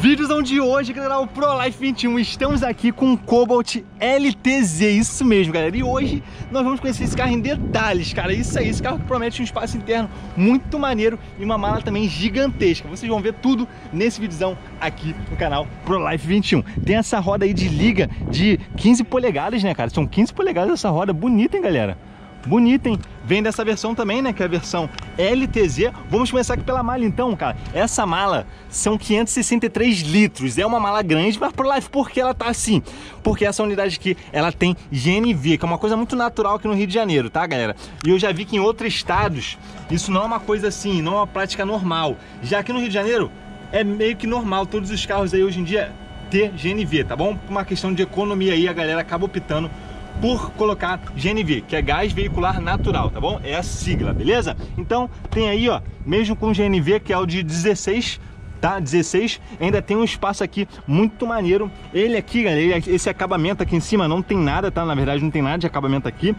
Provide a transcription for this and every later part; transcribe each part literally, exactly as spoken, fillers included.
Vídeozão de hoje, galera, o ProLife vinte e um. Estamos aqui com o Cobalt L T Z, isso mesmo, galera. E hoje nós vamos conhecer esse carro em detalhes, cara. Isso aí, esse carro que promete um espaço interno muito maneiro e uma mala também gigantesca. Vocês vão ver tudo nesse vídeozão aqui no canal ProLife vinte e um. Tem essa roda aí de liga de quinze polegadas, né, cara? São quinze polegadas essa roda, bonita, hein, galera? Bonita, hein? Vem dessa versão também, né? Que é a versão L T Z. Vamos começar aqui pela mala então, cara. Essa mala são quinhentos e sessenta e três litros. É uma mala grande, mas ProLife, por que ela tá assim? Porque essa unidade aqui, ela tem G N V, que é uma coisa muito natural aqui no Rio de Janeiro, tá, galera? E eu já vi que em outros estados, isso não é uma coisa assim, não é uma prática normal. Já aqui no Rio de Janeiro, é meio que normal todos os carros aí hoje em dia ter G N V, tá bom? Por uma questão de economia aí, a galera acaba optando por colocar G N V, que é gás veicular natural, tá bom? É a sigla, beleza? Então tem aí, ó, mesmo com G N V, que é o de dezesseis, tá? dezesseis, ainda tem um espaço aqui muito maneiro. Ele aqui, galera, esse acabamento aqui em cima não tem nada, tá? Na verdade não tem nada de acabamento aqui.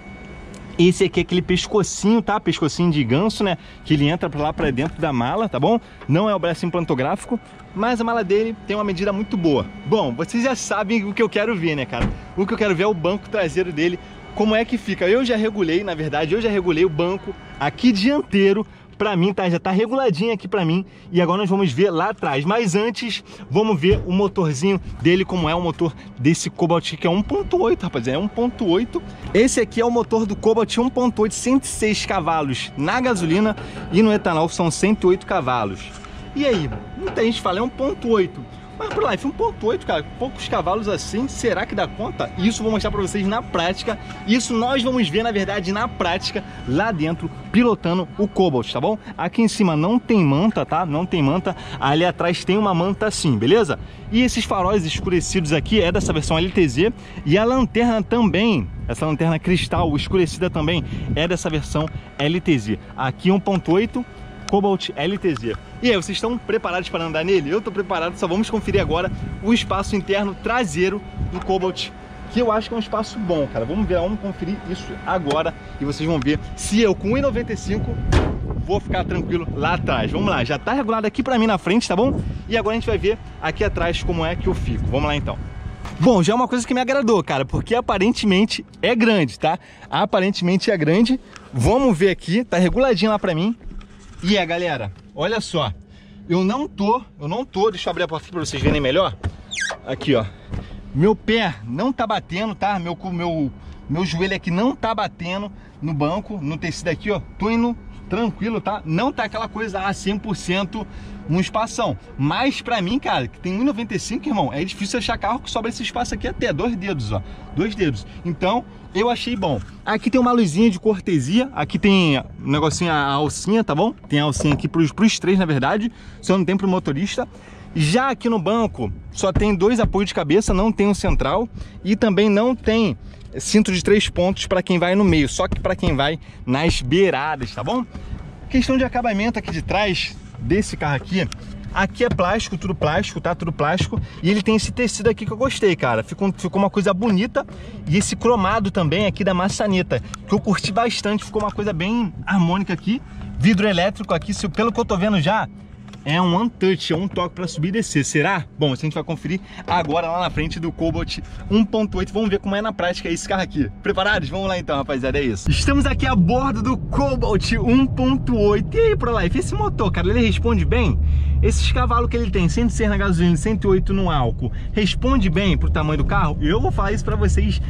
Esse aqui é aquele pescocinho, tá? Pescocinho de ganso, né? Que ele entra pra lá pra dentro da mala, tá bom? Não é o braço implantográfico, mas a mala dele tem uma medida muito boa. Bom, vocês já sabem o que eu quero ver, né, cara? O que eu quero ver é o banco traseiro dele, como é que fica. Eu já regulei, na verdade, eu já regulei o banco aqui dianteiro. Pra mim, tá? Já tá reguladinho aqui pra mim. E agora nós vamos ver lá atrás. Mas antes, vamos ver o motorzinho dele, como é o motor desse Cobalt, que é um ponto oito, rapaziada. É um ponto oito. Esse aqui é o motor do Cobalt um ponto oito, cento e seis cavalos na gasolina. E no etanol são cento e oito cavalos. E aí? Muita gente fala, é um ponto oito. Mas ProLife, um ponto oito, cara, poucos cavalos assim, será que dá conta? Isso eu vou mostrar pra vocês na prática. Isso nós vamos ver, na verdade, na prática, lá dentro, pilotando o Cobalt, tá bom? Aqui em cima não tem manta, tá? Não tem manta. Ali atrás tem uma manta assim, beleza? E esses faróis escurecidos aqui é dessa versão L T Z. E a lanterna também, essa lanterna cristal escurecida também é dessa versão L T Z. Aqui um ponto oito. Cobalt L T Z. E aí, vocês estão preparados para andar nele? Eu estou preparado, só vamos conferir agora o espaço interno traseiro do Cobalt, que eu acho que é um espaço bom, cara. Vamos ver, vamos conferir isso agora e vocês vão ver se eu com um e noventa e cinco vou ficar tranquilo lá atrás. Vamos lá, já está regulado aqui para mim na frente, tá bom? E agora a gente vai ver aqui atrás como é que eu fico. Vamos lá então. Bom, já é uma coisa que me agradou, cara, porque aparentemente é grande, tá? Aparentemente é grande. Vamos ver aqui, tá reguladinho lá para mim. E é, galera, olha só, eu não tô, eu não tô, deixa eu abrir a porta aqui pra vocês verem melhor. Aqui, ó, meu pé não tá batendo, tá? Meu, meu, meu joelho aqui não tá batendo no banco, no tecido aqui, ó. Tô indo tranquilo, tá? Não tá aquela coisa, ah, cem por cento um espação. Mas pra mim, cara, que tem um e noventa e cinco, irmão, é difícil achar carro que sobra esse espaço aqui até dois dedos, ó. Dois dedos. Então, eu achei bom. Aqui tem uma luzinha de cortesia. Aqui tem um negocinho, a alcinha, tá bom? Tem a alcinha aqui pros, pros três, na verdade. Só não tem pro motorista. Já aqui no banco, só tem dois apoios de cabeça, não tem um central. E também não tem cinto de três pontos para quem vai no meio. Só que para quem vai nas beiradas, tá bom? Questão de acabamento aqui de trás desse carro aqui. Aqui é plástico, tudo plástico, tá? Tudo plástico. E ele tem esse tecido aqui que eu gostei, cara. Ficou, ficou uma coisa bonita. E esse cromado também aqui da maçaneta, que eu curti bastante. Ficou uma coisa bem harmônica aqui. Vidro elétrico aqui, se, pelo que eu tô vendo já, é um one touch, é um toque para subir e descer. Será? Bom, isso a gente vai conferir agora lá na frente do Cobalt um ponto oito. Vamos ver como é na prática esse carro aqui. Preparados? Vamos lá então, rapaziada, é isso. Estamos aqui a bordo do Cobalt um ponto oito. E aí, ProLife, esse motor, cara, ele responde bem? Esses cavalos que ele tem, cento e seis na gasolina, cento e oito no álcool, responde bem pro tamanho do carro? Eu vou falar isso pra vocês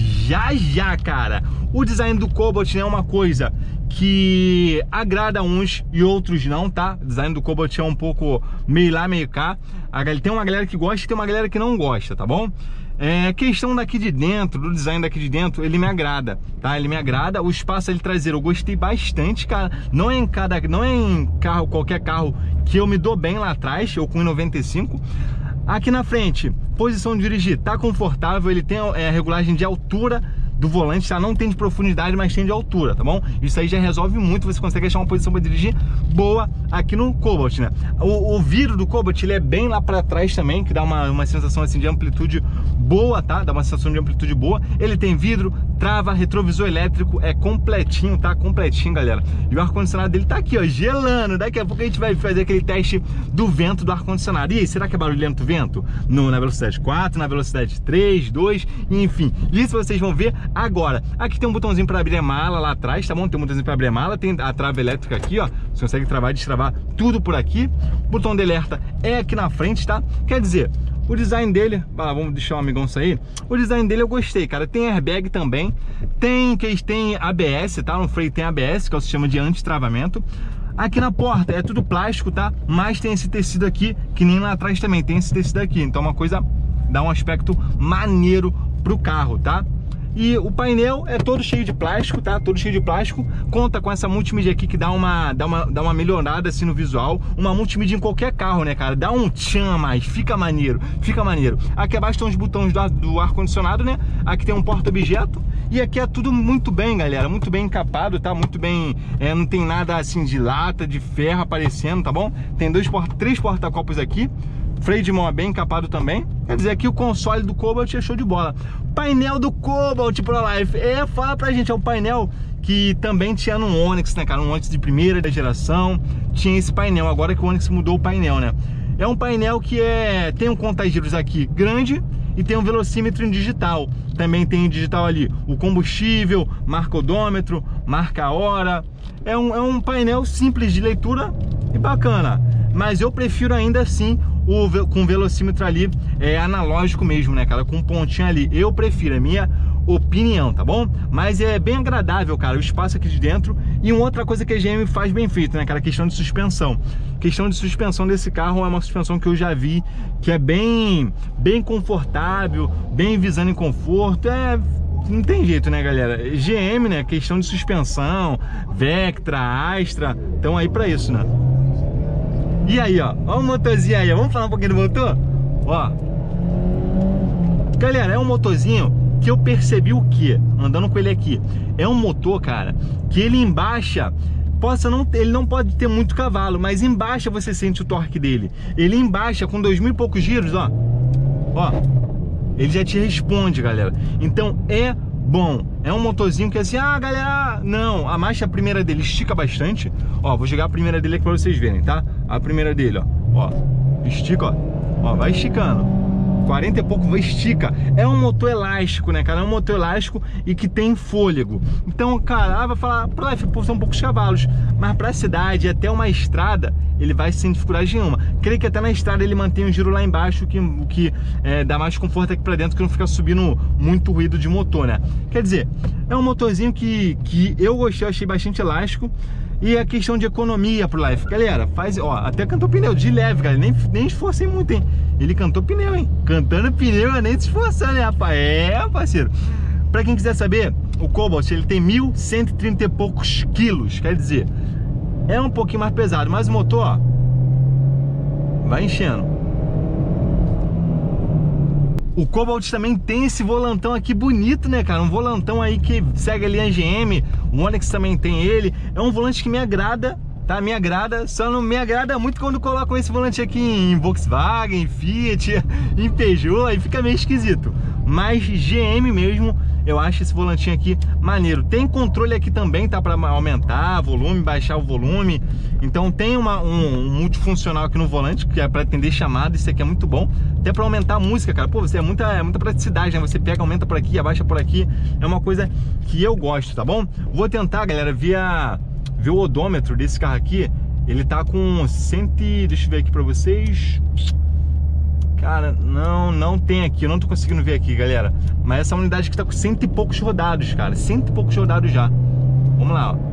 já já, cara. O design do Cobalt é uma coisa que agrada uns e outros não, tá? O design do Cobalt é um pouco meio lá, meio cá. Tem uma galera que gosta e tem uma galera que não gosta, tá bom? É, questão daqui de dentro, do design daqui de dentro, ele me agrada, tá? Ele me agrada. O espaço ali traseiro eu gostei bastante, cara. Não é em cada, não é em carro, qualquer carro que eu me dou bem lá atrás, eu com um e noventa e cinco. Aqui na frente, posição de dirigir, tá confortável. Ele tem é, a regulagem de altura do volante, tá? Não tem de profundidade, mas tem de altura, tá bom? Isso aí já resolve muito, você consegue achar uma posição para dirigir boa aqui no Cobalt, né? O, o vidro do Cobalt, ele é bem lá para trás também, que dá uma, uma sensação assim de amplitude boa, tá? Dá uma sensação de amplitude boa. Ele tem vidro, trava, retrovisor elétrico, é completinho, tá? Completinho, galera. E o ar-condicionado dele tá aqui, ó, gelando. Daqui a pouco a gente vai fazer aquele teste do vento do ar-condicionado. E aí, será que é barulhento o vento? No, na velocidade quatro, na velocidade três, dois, enfim. Isso vocês vão ver agora. Aqui tem um botãozinho para abrir a mala lá atrás, tá bom? Tem um botãozinho para abrir a mala, tem a trava elétrica aqui, ó. Você consegue travar e destravar tudo por aqui. O botão de alerta é aqui na frente, tá? Quer dizer, o design dele, ah, vamos deixar o amigão sair. O design dele eu gostei, cara. Tem airbag também, tem que tem A B S, tá? No freio tem A B S, que é o sistema de anti-travamento. Aqui na porta é tudo plástico, tá? Mas tem esse tecido aqui, que nem lá atrás também tem esse tecido aqui. Então uma coisa dá um aspecto maneiro pro carro, tá? E o painel é todo cheio de plástico, tá? Todo cheio de plástico. Conta com essa multimídia aqui que dá uma, dá uma, dá uma melhorada assim no visual. Uma multimídia em qualquer carro, né, cara? Dá um tchan a mais, fica maneiro, fica maneiro. Aqui abaixo estão os botões do, do ar-condicionado, né? Aqui tem um porta-objeto. E aqui é tudo muito bem, galera. Muito bem encapado, tá? Muito bem, é, não tem nada assim de lata, de ferro aparecendo, tá bom? Tem dois, três porta-copos aqui. Freio de mão é bem encapado também. Quer dizer, aqui o console do Cobalt é show de bola. Painel do Cobalt Pro Life. É, fala pra gente, é um painel que também tinha no Onix, né, cara? Um Onix de primeira geração. Tinha esse painel, agora que o Onix mudou o painel, né? É um painel que é, tem um conta-giros aqui grande e tem um velocímetro em digital. Também tem em digital ali o combustível, marca odômetro, marca a hora. É um, é um painel simples de leitura e bacana. Mas eu prefiro ainda assim o, com o velocímetro ali é, analógico mesmo, né, cara? Com um pontinho ali. Eu prefiro, é minha opinião, tá bom? Mas é bem agradável, cara, o espaço aqui de dentro. E uma outra coisa que a G M faz bem feito, né, cara? A questão de suspensão. A questão de suspensão desse carro é uma suspensão que eu já vi que é bem, bem confortável, bem visando em conforto. É... Não tem jeito, né, galera? G M, né? Questão de suspensão, Vectra, Astra, estão aí pra isso, né? E aí, ó, ó o motorzinho aí, ó. Vamos falar um pouquinho do motor? Ó, galera, é um motorzinho que eu percebi o que? Andando com ele aqui. É um motor, cara, que ele embaixa, possa não, ele não pode ter muito cavalo, mas embaixo você sente o torque dele. Ele embaixo com dois mil e poucos giros, ó. Ó, ele já te responde, galera. Então é bom. É um motorzinho que assim, ah, galera, não, a marcha primeira dele estica bastante. Ó, vou jogar a primeira dele aqui pra vocês verem, tá? A primeira dele, ó, ó, estica, ó, ó, vai esticando. quarenta e pouco, vai estica. É um motor elástico, né, cara? É um motor elástico e que tem fôlego. Então, cara, vai falar, pra pô, são poucos cavalos, mas pra cidade, até uma estrada, ele vai sem dificuldade nenhuma. Creio que até na estrada ele mantém o giro lá embaixo, que, o que é, dá mais conforto aqui pra dentro, que não fica subindo muito ruído de motor, né? Quer dizer, é um motorzinho que, que eu gostei, eu achei bastante elástico. E a questão de economia pro Life, galera, faz, ó, até cantou pneu de leve, cara, nem, nem esforcei muito, hein? Ele cantou pneu, hein? Cantando pneu, nem se esforçando, né, rapaz? É, parceiro. Pra quem quiser saber, o Cobalt, ele tem mil cento e trinta e poucos quilos, quer dizer, é um pouquinho mais pesado, mas o motor, ó, vai enchendo. O Cobalt também tem esse volantão aqui bonito, né, cara? Um volantão aí que segue ali a G M. O Onix também tem ele. É um volante que me agrada, tá? Me agrada. Só não me agrada muito quando colocam esse volante aqui em Volkswagen, em Fiat, em Peugeot. Aí fica meio esquisito. Mas G M mesmo, eu acho esse volantinho aqui maneiro. Tem controle aqui também, tá? Pra aumentar volume, baixar o volume. Então tem uma, um, um multifuncional aqui no volante, que é pra atender chamada. Isso aqui é muito bom. Até pra aumentar a música, cara. Pô, você é muita, é muita praticidade, né? Você pega, aumenta por aqui, abaixa por aqui. É uma coisa que eu gosto, tá bom? Vou tentar, galera, ver, a, ver o odômetro desse carro aqui. Ele tá com cem... Deixa eu ver aqui pra vocês. Cara, não, não tem aqui, eu não tô conseguindo ver aqui, galera. Mas essa unidade aqui tá com cento e poucos rodados, cara. Cento e poucos rodados já. Vamos lá, ó.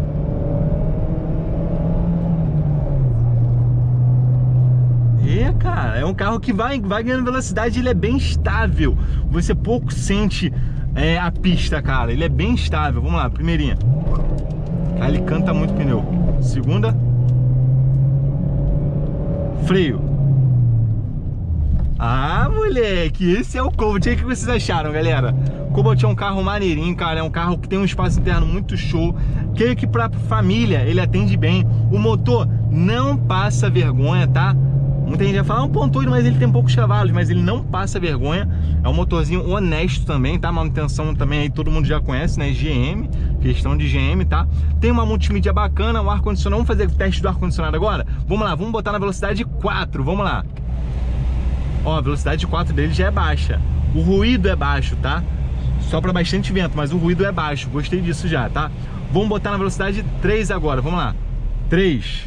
É, cara, é um carro que vai, vai ganhando velocidade, ele é bem estável. Você pouco sente é, a pista, cara. Ele é bem estável. Vamos lá, primeirinha. Cara, ele canta muito pneu. Segunda. Freio. Ah, moleque. moleque, esse é o Cobalt. E o que vocês acharam, galera? O Cobalt é um carro maneirinho, cara, é um carro que tem um espaço interno muito show. Creio que pra família ele atende bem. O motor não passa vergonha, tá? Muita gente vai falar um ponto oito, mas ele tem poucos cavalos, mas ele não passa vergonha. É um motorzinho honesto também, tá? Manutenção também aí todo mundo já conhece, né? G M, questão de G M, tá? Tem uma multimídia bacana, o ar-condicionado. Vamos fazer o teste do ar-condicionado agora? Vamos lá, vamos botar na velocidade quatro, vamos lá. Ó, a velocidade quatro dele já é baixa. O ruído é baixo, tá? Sopra bastante vento, mas o ruído é baixo. Gostei disso já, tá? Vamos botar na velocidade três agora, vamos lá. três.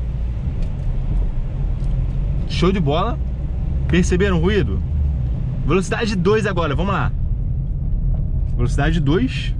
Show de bola. Perceberam o ruído? Velocidade dois agora, vamos lá. Velocidade dois.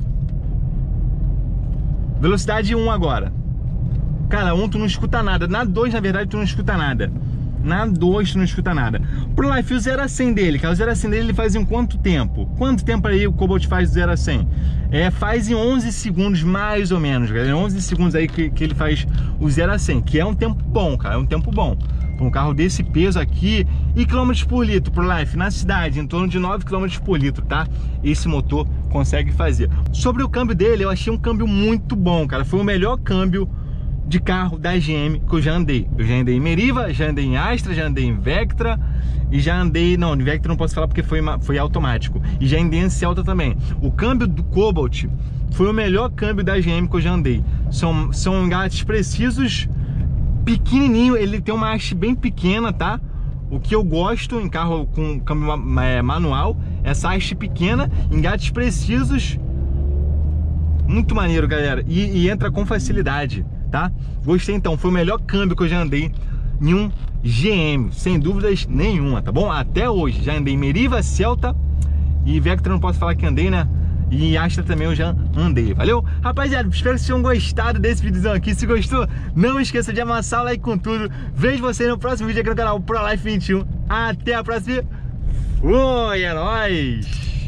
Velocidade um agora. Cara, um tu não escuta nada. Na dois, na verdade, tu não escuta nada. Na dois tu não escuta nada. Pro Life, o zero a cem dele, cara, o zero a cem dele ele faz em quanto tempo? Quanto tempo aí o Cobalt faz do zero a cem? É, faz em onze segundos mais ou menos, galera. onze segundos aí que, que ele faz o zero a cem, que é um tempo bom, cara, é um tempo bom. Um carro desse peso aqui. E quilômetros por litro pro Life na cidade, em torno de nove quilômetros por litro, tá? Esse motor consegue fazer. Sobre o câmbio dele, eu achei um câmbio muito bom, cara. Foi o melhor câmbio de carro da G M que eu já andei. Eu já andei em Meriva, já andei em Astra, já andei em Vectra e já andei... Não, em Vectra não posso falar porque foi, foi automático. E já andei em Celta também. O câmbio do Cobalt foi o melhor câmbio da G M que eu já andei. São, são engates precisos, pequenininho, ele tem uma haste bem pequena, tá? O que eu gosto em carro com câmbio é, manual, essa haste pequena, engates precisos, muito maneiro, galera, e, e entra com facilidade, tá? Gostei então, foi o melhor câmbio que eu já andei em um G M, sem dúvidas nenhuma, tá bom? Até hoje, já andei em Meriva, Celta e Vectra não posso falar que andei, né? E Astra também eu já andei, valeu? Rapaziada, espero que vocês tenham gostado desse vídeozão aqui. Se gostou, não esqueça de amassar o like com tudo. Vejo você no próximo vídeo aqui no canal Pro Life vinte e um. Até a próxima. Oi, é nóis!